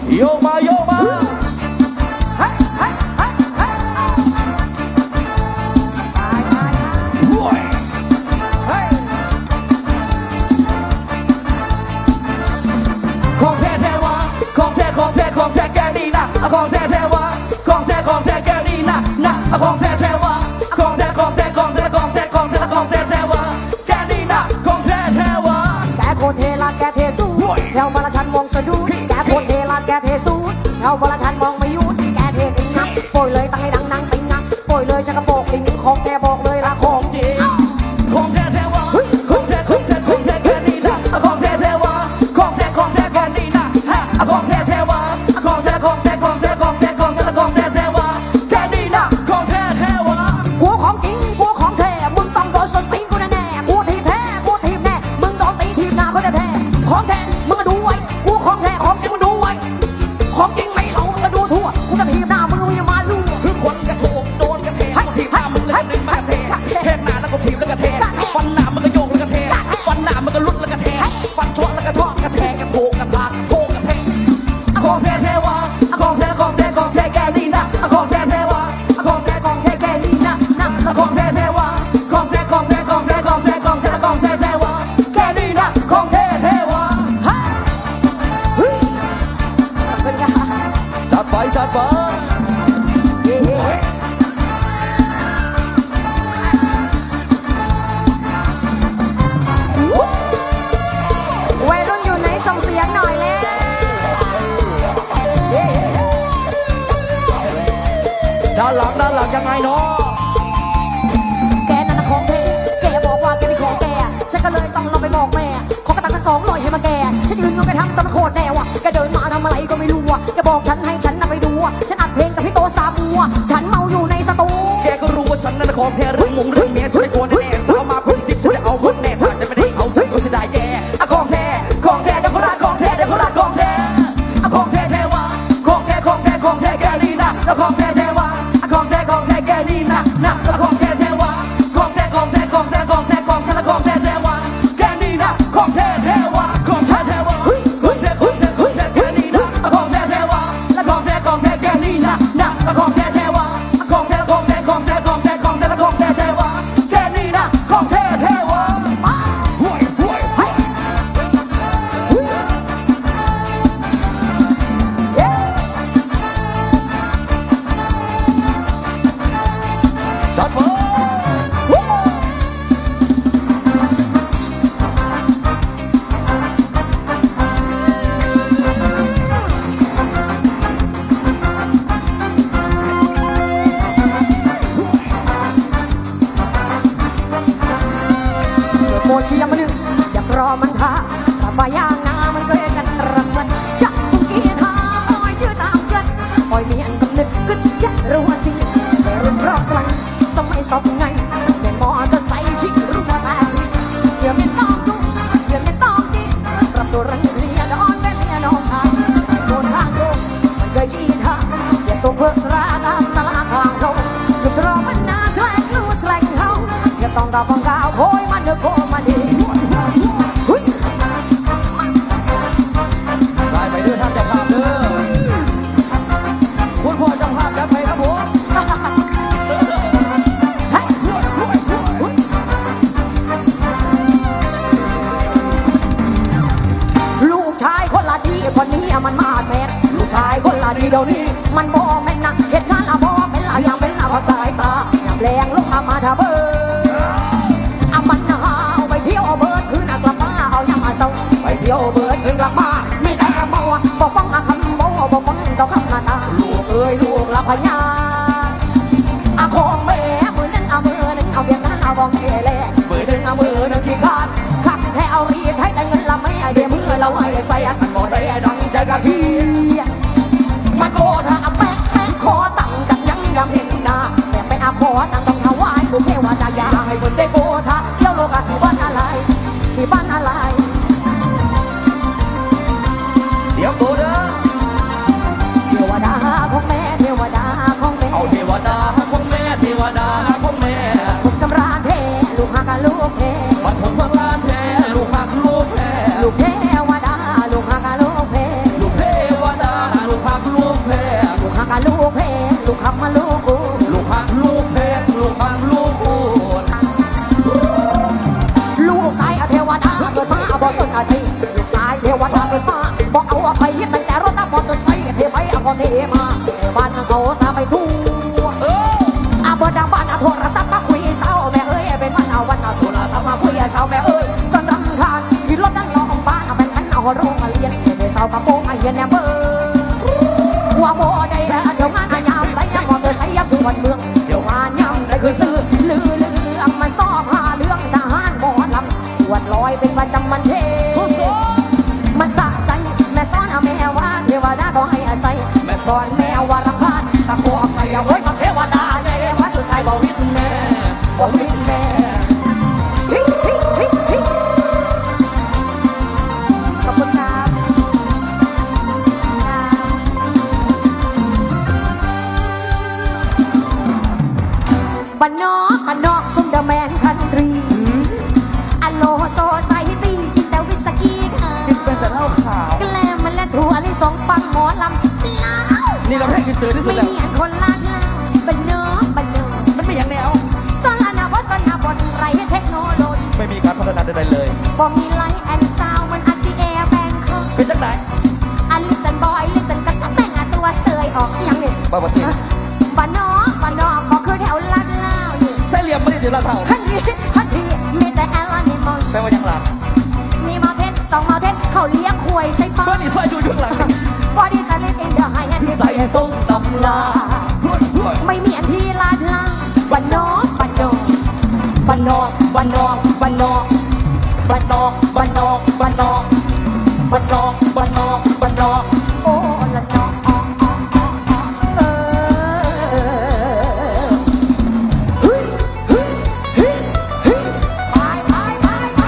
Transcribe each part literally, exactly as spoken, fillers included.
โยมาโยมาเฮ้ยเฮ้ยเฮ้ยเฮ้ยตายตายเฮ้ยของแท้แท้วะของแท้ของแท้ของแท้แกนี่นะของแท้แท้วะของแท้ของแท้แกนี่นะนะของแท้แท้วะของแท้ของแท้ของแท้ของแท้ของแท้ของแท้แท้วะแกนี่นะของแท้แท้วะแกโคตรเทลาแกเทสู้แถวบาลชันมองสะดุดแกโคตรเทลาแกเทสู้แถวบาลชันมองไม่หยุดแกเทจริงนักโปรยเลยตั้งให้ดังนังติงนักโปรยเลยชักกระโปงลิงของแกบอกเลยละของจริงของแท้แท้วะของแท้ของแท้ของแท้แกนี่นะของแท้แท้วะของแท้ของแท้แกนี่นะของแท้แท้วะของแท้ของแท้ของแท้ของแท้ของแท้ของแท้แท้วะแกนี่นะของแท้แท้วะกูของจริงกูของแท้มึงต้องโดนสนตีกูแน่กูทีแท้กูทีแน่มึงโดนตีทีหน้าเขาจะแท้ของแท้มึงก็ดูไว้กูของแท้ของจริงมึงดูไว้ของจริงไม่เรามึงก็ดูทั่วกูจะทีหน้ามึงอย่ามาลู่คือคนกระโถกโดนกระเทกูทีหน้ามึงเลยดึงมากระเทเทหน้าแล้วก็ทีแล้วก็เทฟันหน้ามันก็โยกแล้วก็เทฟันหน้ามันก็ลุดแล้วก็เทฟันช็อตแล้วก็ช็อตกระแทกกระโถกกระพากโถกกระเพงของแท้แท้วะของแท้ของแท้ของแท้แกนี่นะของแท้แท้วะของแท้ของแท้แกนี่นะนะของแท้แท้วะของแท้ของแท้ของแท้ของแท้ของแท้ของแท้แท้วะแกนี่นะของแท้แท้วะฮะเฮ้ยเป็นไงจัดไปจัดไปวัยรุ่นอยู่ไหนส่งเสียงหน่อยเลยด้านหลังด้านหลังยังไงเนาะแกนั่นนะของแท้แกอย่าบอกว่าแกเป็นของแกฉันก็เลยต้องลองไปบอกแม่ขอกระตักทั้งสองลอยให้มาแกฉันยืนอยู่แกทำสมโคตรแน่วะแกเดินมาทำอะไรก็ไม่รู้อะแกบอกฉันให้ฉันนำไปดูอะฉันอัดเพลงกับพี่โตสามมัวฉันเมาอยู่ในสตูแกก็รู้ว่าฉันนั่นของแท้เรื่องมงเรื่องเมียฉันไม่กลัวแน่ๆเอามาพูดสิฉันจะเอาคนแน่ถ้าจะไม่ได้เอาฉันก็จะได้แกของแท้ของแท้เด็กโคราชของแท้เด็กโคราชของแท้ของแท้แท้วะของแท้ของแท้ของแท้แกนี่นะของแท้แท้วะของแท้ของแท้แกนี่นะนะของแท้แท้วะของแท้ของแท้ของแท้ของแท้ของแท้ของแท้แท้วะแกนี่นะของแท้แท้วะของแท้แท้วะของแท้ของแท้ของแท้แกนี่นะของแท้แท้วะและของแท้ของแท้แกนี่นะนะของแท้แท้วะของแท้ของแท้ของแท้ของแท้ของแท้และของแท้แท้วะแกนี่นะของแท้แท้วะห่วยห่วยเฮ้ยจัดไปโมชียมันอยากรอมันท่าระบายยางนามันเกยกันรังมันจับกุงกีท่าปล่อยชื่อตามกันปล่อยเมียนกำนึกกึศจะรู้ว่าสิแต่รุ่นรอบสลังสมัยสอบไงเป็นมอเตอร์ไซค์ชิรู้ว่าแต่เดี๋ยวไม่ต้องจุ๊บเดี๋ยวไม่ต้องจีปรับตัวรังเรียนอ่อนเป็นเรียนน้องทางโดนทางโดนมันเคยจีท่าเดี๋ยวตัวเพื่อราตามสลาทางเราจุดรอมันน่าแสลงรู้แสลงเขาอย่าต้องดาวฟังกาวโอยมันเดือดโคมันดีสายไปเดือดท่านจะภาพเด้อคุณพ่อจะภาพจะไปครับผมลูกชายคนละดีคนนี้มันมาแมนลูกชายคนละดีเดี๋ยวนี้มันบอแม่นนะเหตุการณ์ละบอเป็นละอย่างเป็นละภาษาตาอย่างแรงลูกมาทาเบอเอามันหาวไปเที่ยวเบิร์ดคืนกลับมาเอายังมาส่งไปเที่ยวเบิร์ดคืนกลับมาไม่ได้กระมัวบอกฟังอาคำโมบอกฟังดอกคำนาตาลูกเอ้ยลูกละพญาอาคงแม่มือนั้นเอามือหนึ่งเอาเพียงนั้นเอาบองเอเล่มือหนึ่งเอามือหนึ่งขี้ขาดขับแท้เอารีดให้แต่เงินละไม่เดี๋ยวมือเราให้ใส่มันโมได้ดังใจกะขี้มันโกธาแป๊ะแป๊ะขอตั้งจักยังยำเห็นหน้าแต่ไปอาขอตั้งต้องถวายบุพเพวดายาให้คนได้โกธาเที่ยวโลกาสิบ้านอะไรสิบ้านอะไรเดี๋ยวโกเด้อเทวดาของแม่เทวดาของแม่เอาเทวดาของแม่เทวดาของแม่ผมสำราญเทลูกหักลูกเทวันผมสำราญเทลูกหักลูกเทลูกเทวดาลูกหักลูกเทลูกเทวดาลูกคำมาลูกกูลูกหักลูกแพงลูกหักลูกกูลูกสายเทวดาเกิดมาบอกสนใจลูกสายเทวดาเกิดมาบอกเอาอภัยตั้งแต่รถน้ำมอเตอร์ไซค์เทไปเอาคนเทมาบ้านเขาสาไปทั่วอาเบอร์ดังบ้านอาโทรศัพท์มาคุยเศร้าแม่เอ้ยเป็นวันเอาวันเอาโทรศัพท์มาคุยเศร้าแม่เอ้ยจนรำคาญขี่รถนั่งรอบ้านเอาเป็นพันเอาโรงมาเรียนเดี๋ยวเศร้ากระโปรงไอ้เย็นแน่เบอร์หัวโบได้เดี๋ยวงานอายามได้ยังมอเตอร์ไซค์ยังคือวันเมืองเดี๋ยวงานยังได้คือซื้อลือลือมาซ้อหาเรื่องทหารหมอลำปวดลอยเป็นประจำมันเทมันสะใจแม่สอนแม่ว่าเทวดาก็ให้อาศัยแม่สอนแม่ว่ารำคาญตะโกนใส่เอาไว้กับเทวดาเย่ว่าสุดท้ายบอกวิทย์แม่บอกวิทย์แม่ฮิฮิฮิฮิขอบคุณครับบ้านนอกบ้านนอกซุ่มเดอะแมนคันทรีอโลโซไซตี้กินแต่วิสกี้ค่ะกินเป็นแต่เหล้าขาวแกล้มมันและถั่วลิสงปังหมอลำเล่านี่เราแพ้กินเตือนที่สุดแล้วไม่เหมือนคนลาดเล่าบ้านนอกบ้านนอกมันไม่อย่างแนวสอนอนาคตสอนนาบนไรเทคโนโลยีไม่มีการพัฒนาใดๆเลยบ่มีไลท์แอนด์ซาวมันอาซีเอแบงค์เป็นจังไหนอันลิตเติ้ลบอยลิตเติ้ลกระตับแต่งตัวเสยออกยังนี่บ้าบ้าสิบ้านนอกบ้านนอกก็คือแถวลาดเล่าอยู่เส้นเหลี่ยมไม่ได้ถึงลาดเท่าคันดีคันดีมีแต่แอลนิมอลแปลว่ายังหลับมีเมาเทนสองเมาเทนเขาเลี้ยงหวยใส่ฟ้าบ้านนี้ใส่อยู่ยุคหลังบอดี้สลิดอินเดอะไฮแอนด์ใส่ทรงตำลาไม่มีอันที่ลาดลาบ้านนอกบ้านนอกบ้านนอกบ้านนอกบ้านนอกบ้านนอกบ้านนอกบ้านนอกบ้านนอกบ้านนอกบ้านนอกโอ้ละนอกเออเฮ้ยเฮ้ยเฮ้ยเฮ้ยไปไปไปไป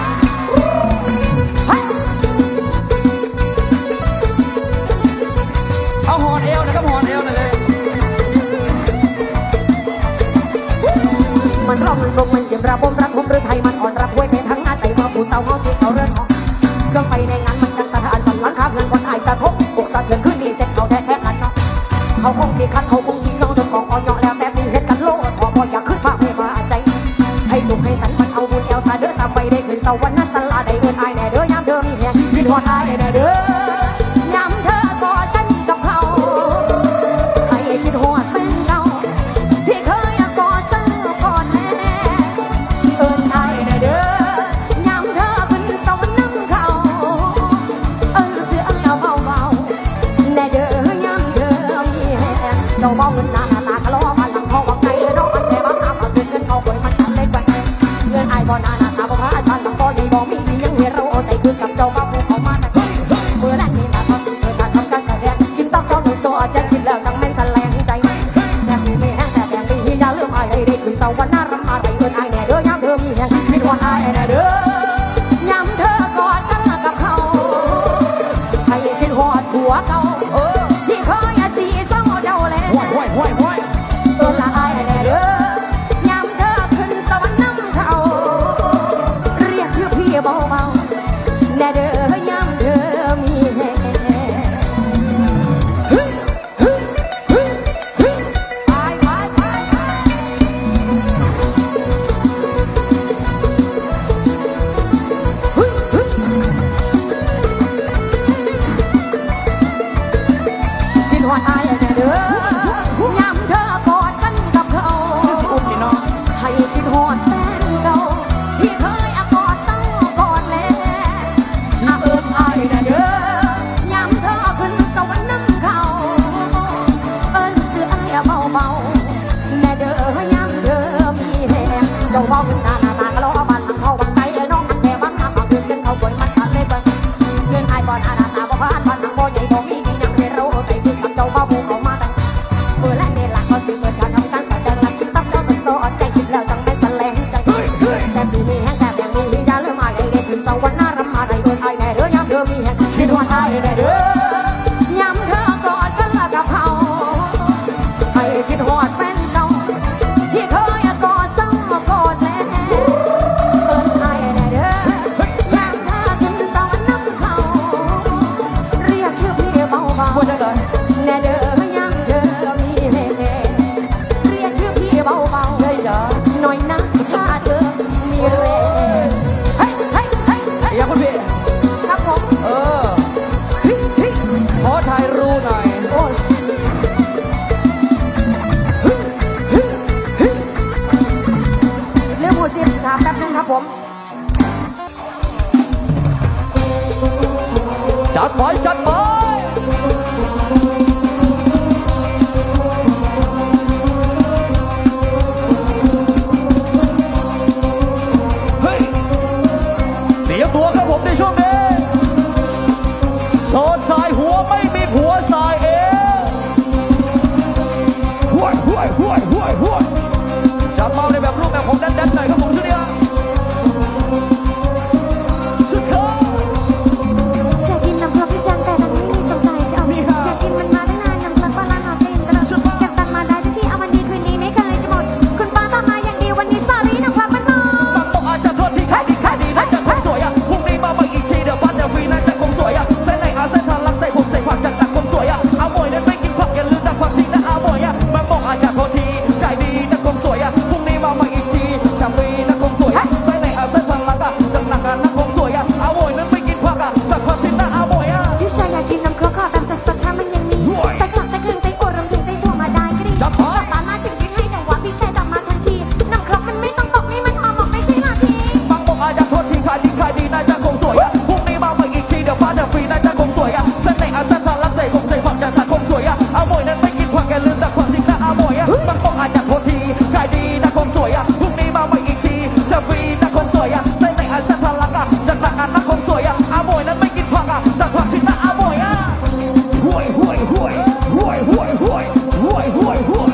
เอาหอนเอวนะครับหอนเอวหน่อยเลยมันร้องมันรงมันเยี่ยมระบมระทมหรือไทยมันอ่อนระทวยเป็นทั้งหน้าใจมาผู้สาวเฮาเสียเขาเรือนหอเครื่องไปในงานมันจังสถานสันหลังคาเงินวันอายสะทกอกสะเทือนขึ้นดีเสร็จเขาแท้แท้กันเนาะเขาคงสีคันเขาคงสีน้องจนกองอ่อนเหาะแล้วแต่สีเห็ดกันโลดพอพออยากขึ้นภาพให้มาใจให้สุขให้สันมันเอาบุญแอลซาเด้อสามใบได้ขึ้นเสาวันนั้นสลาได้เอินอายแน่เด้อยามเธอมีแหงกินหอดอายแน่เด้อยามเธอกอดกันกับเขาให้คิดหอดแฟนเก่าที่เคยกอดเศร้ากอดแน่เอินอายแน่เด้อยามเธอขึ้นเสาน้ำเขาเอินเสือเอาเบาเบาแน่เด้อยามเธอมีแหงเจ้าเบาเงินหน้าตากะล้อมาหลังห้องวังไก่น้องมันแค่บังคับเอาเงินเงินเอาไว้มันเล็กกว่าเงินอายบ่หน้าหน้าตาบ่พระอาจารย์หลังบ่ใหญ่บ่มียังให้เราเอาใจคืนกับเจ้าบ้าผู้เขามาแต่เมื่อแรกนี่นะตอนเธอการทำการแสดงกินต้องเจ้าหนึ่งโซ่จะคิดแล้วจังแม่นแสลงใจแซ่บมีแห้งแซ่บแดงมียาเลื่อมอายได้ได้คือเสาวันหน้ารำอะไรเงินอายแน่เด้อยามเธอมีแห้งคิดว่าอายแน่เด้อยามเธอกอดกันกับเขาให้คิดหอดหัวเก่าที่เคยสีเศร้าเจ้าแลห้วยห้วยห้วยเออละอายแน่เด้อยามเธอขึ้นสวรรค์น้ำเขาเรียกชื่อพี่เบาๆแน่เด้อยามเธอมีแหงฮึฮึฮึฮึไปไปไปฮึฮึคิดฮอดอายแน่เด้อยามเธอกอดกันกับเขาให้คิดหอดแฟนเก่าที่เคยกอดเศร้ากอดแลอาเอิบอายแน่เด้อยามเธอขึ้นสวรรค์น้ำเขาเอิ้นเสืออายเบาเบาแน่เด้อยามเธอมีแหงเจ้าเบาขึ้นหน้าหน้าตากะล้อบ้านหลังเขาวังใจน้องมันแค่บ้านมาเอาเงินเงินเขาป่วยมันตัดเลยกันเงินอายบ่หน้าหน้าตาบ่พลาดบ้านหลังบ่ใหญ่บ่มีมียังให้เราเอาใจคืนกับเจ้าเบาผู้เขามาแต่เมื่อแรกนี่หลักเขาสิเมื่อฉันทำการแสดงหลักตับแล้วมันโซ่ใจคิดแล้วจังไม่แสลงไปจัดไปเฮ้ยเตรียมตัวครับผมในช่วงนี้โซนสายหัวไม่มีผัวสายเอห้วยห้วยห้วยห้วยห้วยจับเมาในแบบรูปแบบของแดนๆหน่อยครับผมชุดนี้สุดท้ายจะกินน้ำพริกพี่จังแต่ตอนนี้มีสงสัยจะเอาอยากกินมันมาตั้งนานน้ำพริกว่าร้านอาหารเป็นตลอดเก็บตังค์มาได้ที่เอาวันดีคืนดีไม่เคยจะหมดคุณป้าตามมาอย่างดีวันนี้สารีน้ำพริกมันหมดบางบอกอาจจะโทษที่ขายดีขายดีน่าจะคงสวยอ่ะพรุ่งนี้มาใหม่อีกทีเดี๋ยวบ้านเดี๋ยววีน่าจะคงสวยอ่ะเส้นไหนอาเส้นทางลักใส่ผมใส่ผักจากตักคงสวยอ่ะเอาหมวยนั้นไม่กินผักอย่าลืมตักผักชีนะเอาหมวยอ่ะบางบอกอาจจะโทษทีขายดีน่าคงสวยอ่ะพรุ่งนี้มาใหม่อีกทีจะวีน่าคงสวยอ่ะเส้นไหนอาเส้นทางลักอ่ะจากตักอ่ะน่าคงสวยอ่ะเอาหมวยนั้นไม่กินผักอ่ะตักผักชีนะเอาหมวยอ่ะพี่ชายอยากกินน้ำพริกขอแบบสดๆถ้ามันยังมีใส่ผักใส่เครื่องใส่โอรวมถึงใส่ถั่วมาได้ก็ดีตักตาหน้าฉันกินให้แต่ว่าพี่ชายตักมาทันทีน้ำพริกมันไม่ต้องบอกนี่มันหอมบอกไม่ใช่ราชีบางบอกอาจจะโทษทีขายดีขายดีน่าจะคงสวยอ่ะพรุ่งนี้มาใหม่อีกทีเดี๋ยวบ้านเดี๋ยววีน่าจะคงสวยอ่ะเส้นไหนอาเส้นทางลักใส่ผมใส่ผักจากตักคงสวยอ่ะเอาหมวยนั้นไม่กินผักอย่าลืมตักผักชีนะเอาหมวยอ่ะบางบอกอาจจะโทษทีขายดีน่าคงสวยอ่ะพรุ่งนี้มาใหม่อีกทีจะวีน่าคงสวยอ่ะเส้นไหนอาเส้นทางลักอ่ะจากตักอ่ะน่าคงสวยอ่ะเอาหมวยนั้นไม่กินผักอ่ะตักผักชีนะเอาหมวยอ่ะห่วยห่วยห่วยห่วยห่วยห่วยห่วยห่วยห่วย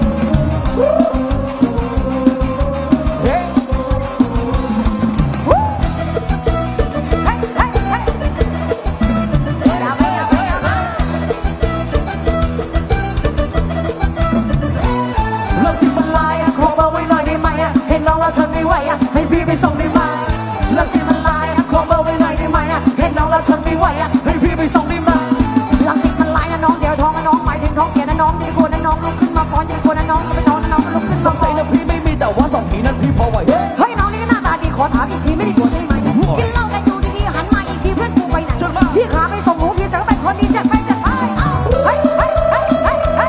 เฮ้ยเลิกสิมันลายอะขอเบอร์ไว้หน่อยได้ไหมอะเห็นน้องแล้วทนไม่ไหวอะให้พี่ไปส่งได้ไหมเลิกสิมันลายอะขอเบอร์ไว้หน่อยได้ไหมอะเห็นน้องแล้วทนไม่ไหวอะให้พี่ไปส่งได้ไหมหลังสิมันลายนะน้องเดี๋ยวท้องนะน้องหมายถึงท้องเสียนะน้องดีกว่านะน้องลุกขึ้นมาฟ้อนดีกว่านะน้องก็ไปนอนนะน้องก็ลุกขึ้นสมานใจนะพี่ไม่มีแต่ว่าสองทีนั้นพี่พอไหวเฮ้ยน้องนี่ก็หน้าตาดีขอถามอีกทีไม่ได้กลัวใช่ไหมกินเหล้ากันอยู่ดีๆหันมาอีกทีเพื่อนกูไปไหนพี่ขาไปส่งหนูพี่เสือเป็นคนดีจัดไปจัดไปเอ้าเฮ้ยเฮ้ยเฮ้ยเฮ้ยเฮ้ย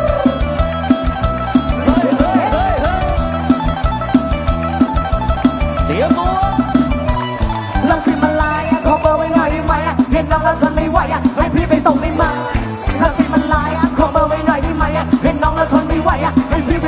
เตรียมตัวลังสิมันลายอะขอเบอร์ไว้หน่อยได้ไหมอะเห็นน้องแล้วทนไม่ไหวอะให้พี่ไปส่งได้ไหมลังสิมันลายอะขอเบอร์ไว้หน่อยได้ไหมอะเห็นน้องแล้วทนไม่ไหวอะให้พี่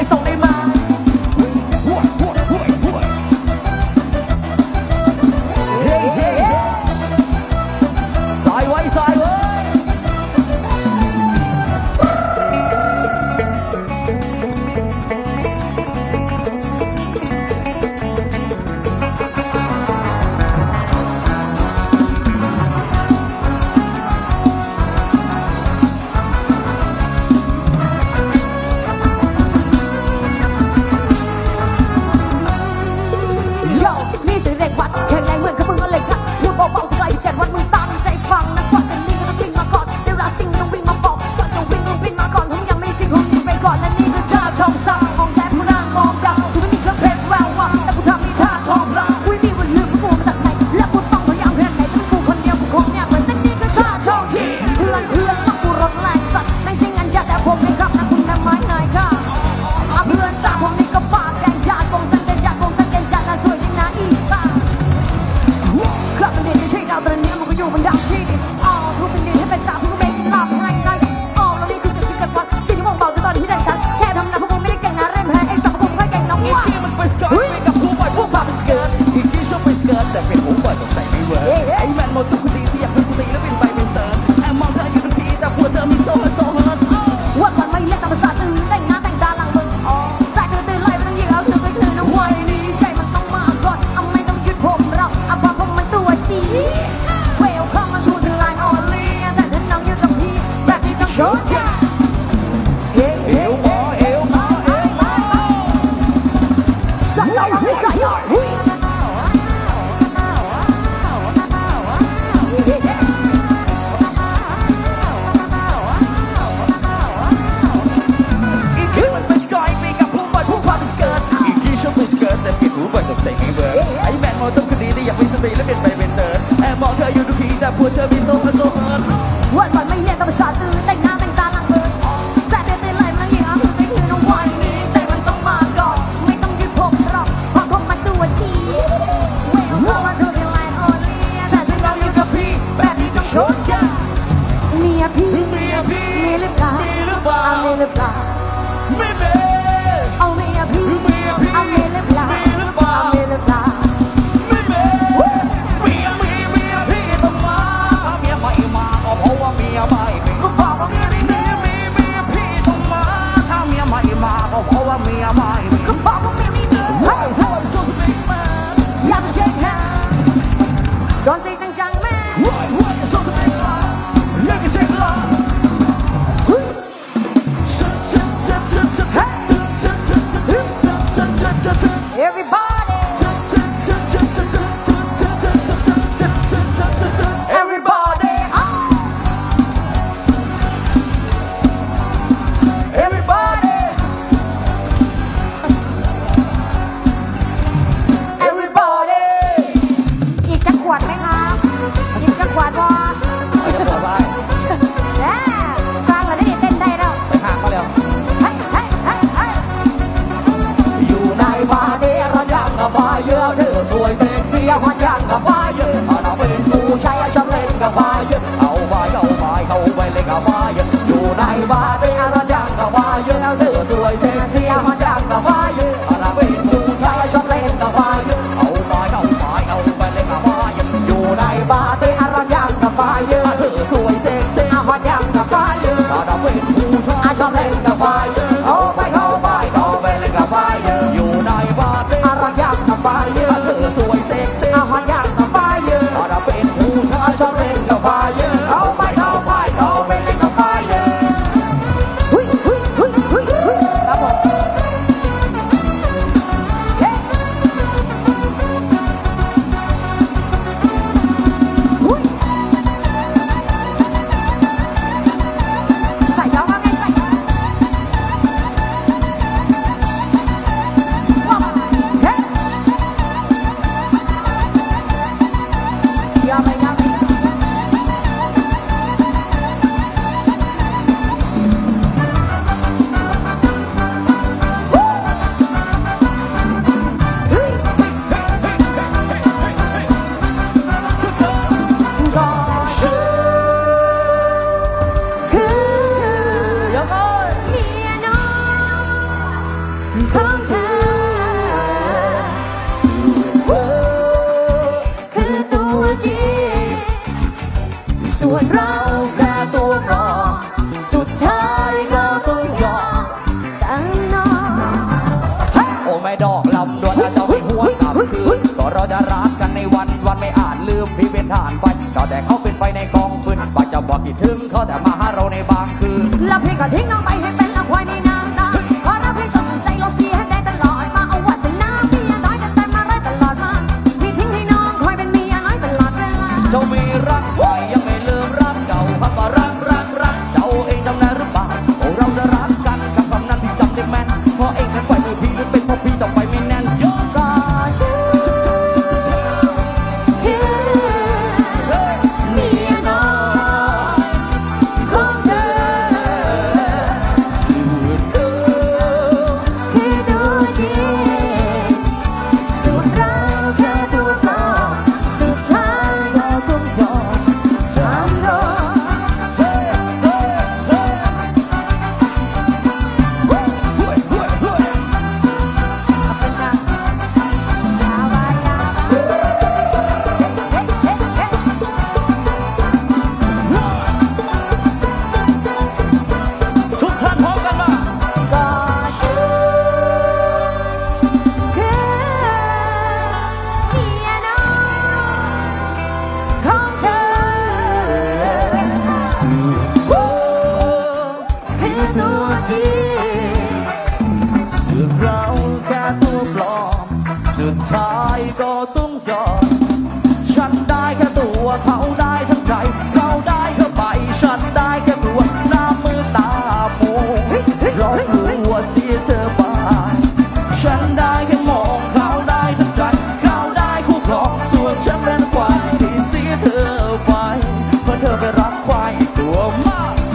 หรือเปล่ามีเมเอาเมียพี่มีพี่เอาเมียหรือเปล่ามีหรือเปล่าเอาเมียหรือเปล่ามีเมเมียมีเมียพี่ต้องมาเมียไม่มาก็เพราะว่าเมียไม่มีก็บอกว่าเมียมีเมียมีเมียพี่ต้องมาถ้าเมียไม่มาก็เพราะว่าเมียไม่มีก็บอกว่าเมียมีเมียเฮ้ยเฮ้ยโซสติกแมนอยากเช็คแฮนโดนใจจังๆแม่เฮ้ยเฮ้ยโซสติกแมนเลิกเช็คละ everybody everybody everybody everybody อีกจะขวดไหมคะอีกจะขวดวะจะบอกว่าแหมสร้างมาได้เต้นได้แล้วไปหาเขาแล้วเฮ้ยเฮ้ยเฮ้ยเฮ้ยอยู่ในบาร์เดรันยังกับบ้าเยอะเธอสวยเซ็กซี่มันยังกับบ้าเยอะเราเป็นผู้ชายชอบเล่นกับบ้าเยอะเอาไปเอาไปเอาไปเล่นกับบ้าเยอะอยู่ในบาร์เดรันยังกับบ้าเยอะเธอสวยเซ็กซี่มันยังกับบ้าเยอะเราเป็นผู้ชายชอบเล่นกับบ้าเยอะเอาไปเอาไปเอาไปเล่นกับบ้าเยอะอยู่ในบาร์เดรันยังกับบ้าเยอะเธอสวยเซ็กซี่มันยังกับบ้าเยอะเราเป็นผู้ชายชอบเล่นกับบ้าเยอะเอาไปเอาไปเอาไปเล่นกับบ้าเยอะอยู่ในบาร์เดอารยักกับไฟเยอะเธอสวยเซ็กซี่อาหารยักกับไฟเยอะเราเป็นผู้ชายชอบเล่นกับบ้าเยอะเอาไปเอาไปเอาไปเล่นกับบ้าเยอะหุยหุยหุยหุยหุยครับผมเฮ้หุยใส่ยาวมาไงใส่ว้าวเฮ้ยาวไปยาวไปก็ฉันคือยังไงเมียน้อยของเธอ คือตัวจริงส่วนเราแค่ตัวรองสุดท้ายก็ต้องยอมจำนนโอ้ไม่ดอกลำดวนถ้าเจ้าไม่หัวกลับคืนก็เราจะรักกันในวันวันไม่อาจลืมพี่เป็นทหารไฟก็แต่เขาเป็นไฟในกองฟืนปากจะบอกคิดถึงเขาแต่มาหาเราในบางคืนแล้วพี่ก็ทิ้งน้องไปให้เป็นละควายในน้ำตาเพราะรักพี่จนสุดใจเราเสียให้ได้ตลอดมาเอาวาสนาพี่น้อยจะเต็มมาเลยตลอดมาพี่ทิ้งให้น้องคอยเป็นเมียน้อยตลอดเวลาเจ้ามีรักใหม่ยังไม่ลืมรักเก่าคำว่ารักรักรักเจ้าเองจำได้หรือเปล่าโอ้เราจะรักกันคำคำนั้นพี่จำได้แม่นเพราะเองนั้นไฟมือพี่หรือเป็นเพราะพี่ต่อไปไม่แน่นยกก็ฉันคือเมียน้อยของเธอ คือตัวจริงส่วนเราแค่ตัวปลอมสุดท้ายก็ต้องยอมจำนนขอบคุณครับยาวไปยาวไปเฮ้เฮ้เฮ้ทุกท่านพร้อมกันมาก็ฉันคือเมียน้อยของเธอ คือตัวจริงส่วนเราแค่ตัวปลอมสุดท้ายก็ต้องยอมฉันได้แค่ตัวเขาได้ทั้งใจเขาได้แค่ใบฉันได้แค่ตัวหน้ามือตาปูเพราะกลัวเสียเธอไปฉันได้แค่มองเขาได้ทั้งใจเขาได้คู่ครองส่วนฉันเป็นควายที่เสียเธอไปเพราะเธอไปรักควายตัวมาก